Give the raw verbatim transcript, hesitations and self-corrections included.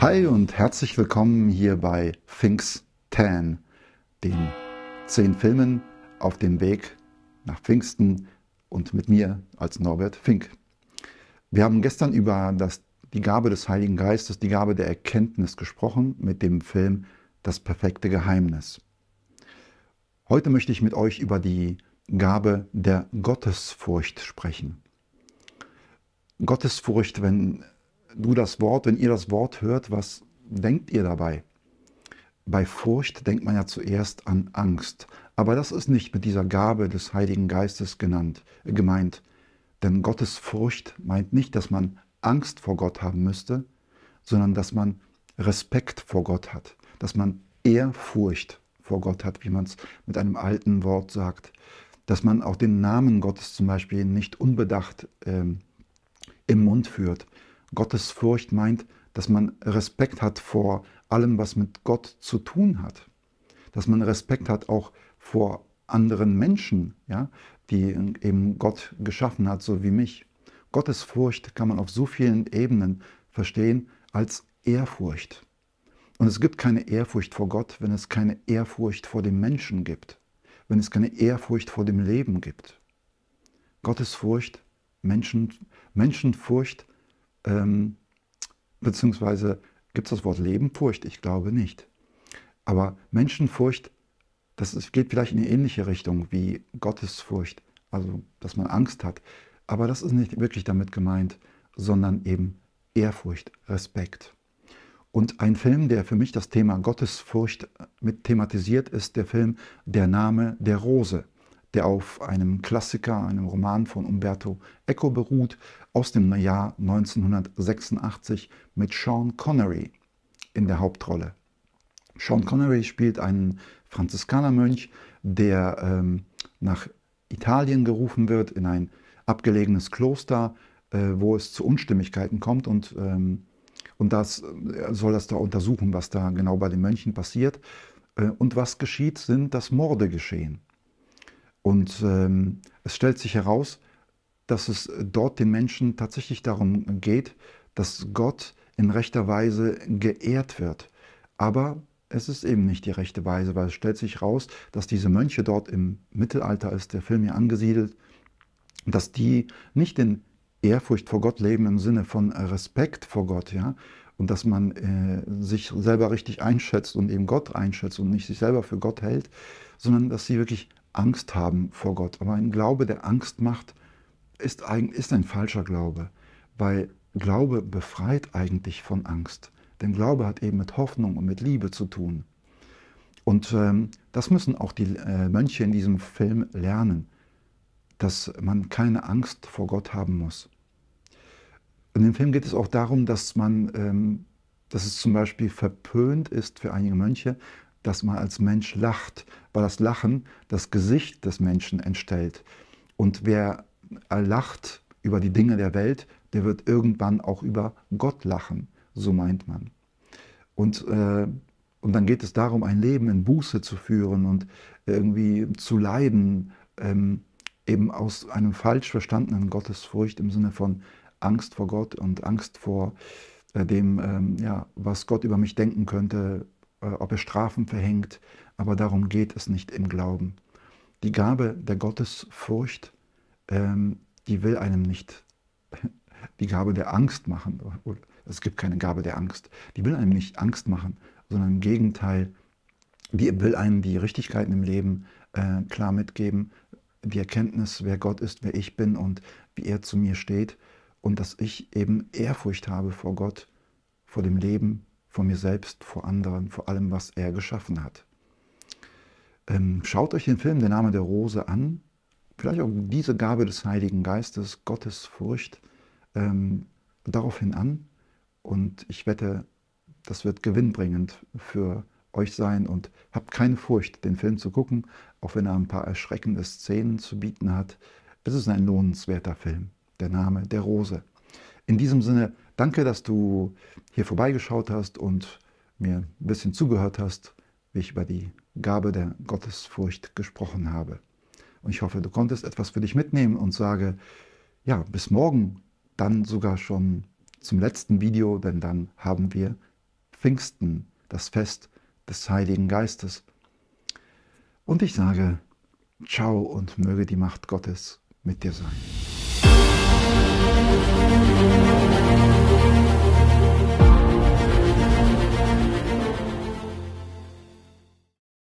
Hi und herzlich willkommen hier bei Pfingst zehn, den zehn Filmen auf dem Weg nach Pfingsten und mit mir als Norbert Fink. Wir haben gestern über das, die Gabe des Heiligen Geistes, die Gabe der Erkenntnis gesprochen mit dem Film Das perfekte Geheimnis. Heute möchte ich mit euch über die Gabe der Gottesfurcht sprechen. Gottesfurcht, wenn du das Wort, wenn ihr das Wort hört, was denkt ihr dabei? Bei Furcht denkt man ja zuerst an Angst, aber das ist nicht mit dieser Gabe des Heiligen Geistes genannt, äh, gemeint. Denn Gottesfurcht meint nicht, dass man Angst vor Gott haben müsste, sondern dass man Respekt vor Gott hat, dass man Ehrfurcht vor Gott hat, wie man es mit einem alten Wort sagt, dass man auch den Namen Gottes zum Beispiel nicht unbedacht ähm, im Mund führt. Gottesfurcht meint, dass man Respekt hat vor allem, was mit Gott zu tun hat. Dass man Respekt hat auch vor anderen Menschen, ja, die eben Gott geschaffen hat, so wie mich. Gottesfurcht kann man auf so vielen Ebenen verstehen als Ehrfurcht. Und es gibt keine Ehrfurcht vor Gott, wenn es keine Ehrfurcht vor dem Menschen gibt, wenn es keine Ehrfurcht vor dem Leben gibt. Gottesfurcht, Menschen, Menschenfurcht, ähm, beziehungsweise gibt es das Wort Lebenfurcht? Ich glaube nicht. Aber Menschenfurcht, das ist, geht vielleicht in eine ähnliche Richtung wie Gottesfurcht, also dass man Angst hat. Aber das ist nicht wirklich damit gemeint, sondern eben Ehrfurcht, Respekt. Und ein Film, der für mich das Thema Gottesfurcht mit thematisiert, ist der Film Der Name der Rose, der auf einem Klassiker, einem Roman von Umberto Eco beruht, aus dem Jahr neunzehnhundertsechsundachtzig mit Sean Connery in der Hauptrolle. Sean Connery spielt einen Franziskanermönch, der ähm, nach Italien gerufen wird, in ein abgelegenes Kloster, äh, wo es zu Unstimmigkeiten kommt und, ähm, und das er soll das da untersuchen, was da genau bei den Mönchen passiert. Äh, und was geschieht, sind, dass Morde geschehen. Und ähm, es stellt sich heraus, dass es dort den Menschen tatsächlich darum geht, dass Gott in rechter Weise geehrt wird. Aber es ist eben nicht die rechte Weise, weil es stellt sich heraus, dass diese Mönche dort im Mittelalter, ist der Film hier angesiedelt, dass die nicht in Ehrfurcht vor Gott leben im Sinne von Respekt vor Gott, ja, und dass man äh, sich selber richtig einschätzt und eben Gott einschätzt und nicht sich selber für Gott hält, sondern dass sie wirklich Angst haben vor Gott. Aber ein Glaube, der Angst macht, ist ein, ist ein falscher Glaube, weil Glaube befreit eigentlich von Angst. Denn Glaube hat eben mit Hoffnung und mit Liebe zu tun. Und ähm, das müssen auch die äh, Mönche in diesem Film lernen, dass man keine Angst vor Gott haben muss. In dem Film geht es auch darum, dass man, ähm, dass es zum Beispiel verpönt ist für einige Mönche, dass man als Mensch lacht, weil das Lachen das Gesicht des Menschen entstellt. Und wer lacht über die Dinge der Welt, der wird irgendwann auch über Gott lachen, so meint man. Und, äh, und dann geht es darum, ein Leben in Buße zu führen und irgendwie zu leiden, ähm, eben aus einem falsch verstandenen Gottesfurcht im Sinne von Angst vor Gott und Angst vor äh, dem, ähm, ja, was Gott über mich denken könnte, äh, ob er Strafen verhängt. Aber darum geht es nicht im Glauben. Die Gabe der Gottesfurcht, ähm, die will einem nicht die Gabe der Angst machen. Es gibt keine Gabe der Angst. Die will einem nicht Angst machen, sondern im Gegenteil, die will einem die Richtigkeiten im Leben äh, klar mitgeben, die Erkenntnis, wer Gott ist, wer ich bin und wie er zu mir steht und dass ich eben Ehrfurcht habe vor Gott, vor dem Leben, vor mir selbst, vor anderen, vor allem, was er geschaffen hat. Ähm, schaut euch den Film Der Name der Rose an, vielleicht auch diese Gabe des Heiligen Geistes, Gottes Furcht, ähm, daraufhin an und ich wette, das wird gewinnbringend für euch sein und habt keine Furcht, den Film zu gucken, auch wenn er ein paar erschreckende Szenen zu bieten hat. Es ist ein lohnenswerter Film, Der Name der Rose. In diesem Sinne, danke, dass du hier vorbeigeschaut hast und mir ein bisschen zugehört hast, wie ich über die Gabe der Gottesfurcht gesprochen habe. Und ich hoffe, du konntest etwas für dich mitnehmen und sage, ja, bis morgen, dann sogar schon zum letzten Video, denn dann haben wir Pfingsten, das Fest des Heiligen Geistes. Und ich sage, ciao und möge die Macht Gottes mit dir sein.